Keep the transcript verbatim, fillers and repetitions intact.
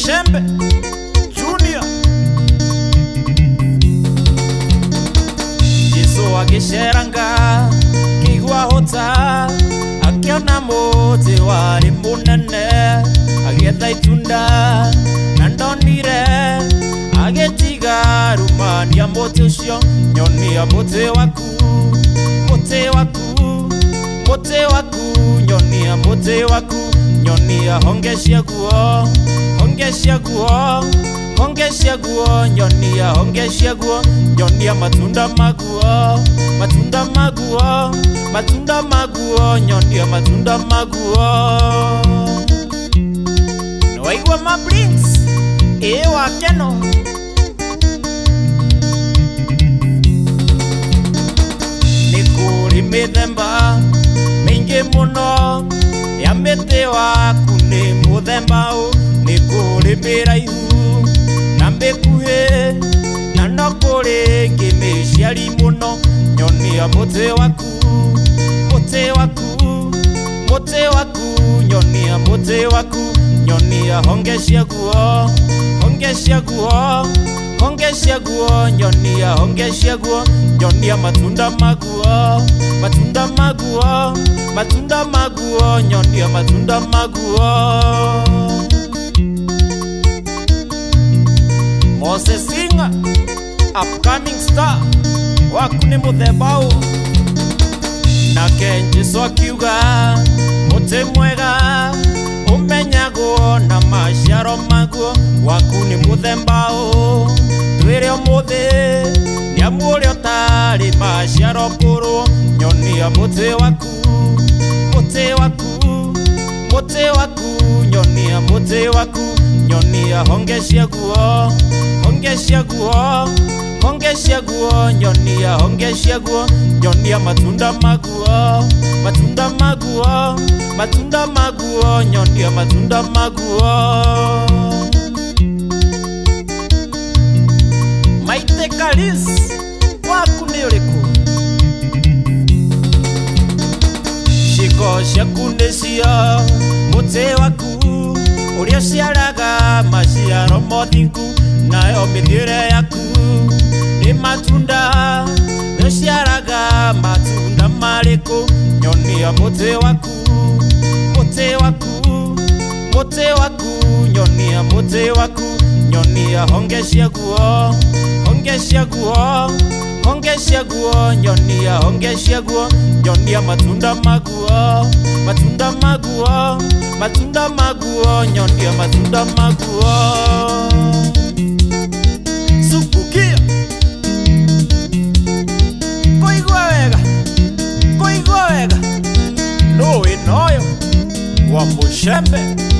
Mushembe Junior Jesu agisheranga kigwa hota akiona muti wari munene agetha itunda na ndonire agetiga rumania muti ucio nyonia muti waku muti waku muti waku nyonia muti waku nyonia honge cia guo honge cia guo honge cia guo nyonia honge cia guo nyonia matunda maguo matunda maguo matunda maguo nyonia matunda maguo no waigua mabrings e wakeno nikuri mithemba mingi muno ya miti waku ni muthemba u nikuri miraihu na mikuhi na no kuri ngimiciari muno nyonia muti waku muti waku muti waku nyonia muti waku nyonia honge cia guo honge cia guo honge cia guo nyonia honge cia guo nyonia matunda maguo matunda maguo matunda maguo nyonia matunda maguo Moses Singer upcoming star waku ni muthemba u na Jesu akiuga muti mwega umenyagwo na maciaro maguo waku ni muthemba u twire umuthi ni amuri utari maciaro kuru nyonia muti waku muti waku muti waku nyonia muti waku nyonia honge cia guo honge cia guo honge cia guo nyonia honge cia guo nyonia matunda maguo matunda maguo matunda maguo nyonia matunda maguo Maite Kalis waku ni uriku Shiko ciaku ni cio muti waku uria ciaraga maciaro mothingu nayo mithiire yaku ni matunda ciaraga matunda mariku nyonia muti waku muti waku muti waku nyonia muti waku nyonia honge cia guo honge cia guo honge cia guo nyonia honge cia guo nyonia matunda maguo matunda maguo matunda maguo nyonia matunda maguo sukukia koigwa wega koigwa wega no inoyo wa Mushembe